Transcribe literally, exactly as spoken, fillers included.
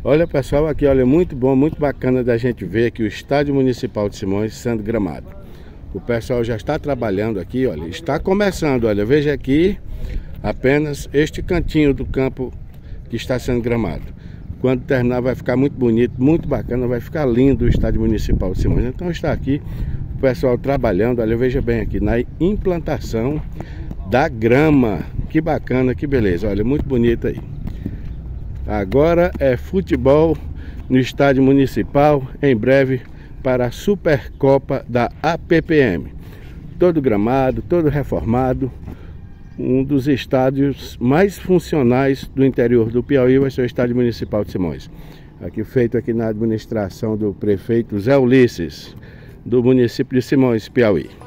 Olha pessoal, aqui olha, muito bom, muito bacana da gente ver aqui o Estádio Municipal de Simões sendo gramado. O pessoal já está trabalhando aqui, olha, está começando, olha, veja aqui apenas este cantinho do campo que está sendo gramado. Quando terminar vai ficar muito bonito, muito bacana, vai ficar lindo o Estádio Municipal de Simões. Então está aqui o pessoal trabalhando, olha, veja bem aqui, na implantação da grama. Que bacana, que beleza, olha, muito bonito aí. Agora é futebol no Estádio Municipal, em breve para a Supercopa da A P P M. Todo gramado, todo reformado. Um dos estádios mais funcionais do interior do Piauí vai ser o Estádio Municipal de Simões. Aqui feito aqui na administração do prefeito Zé Ulisses, do município de Simões, Piauí.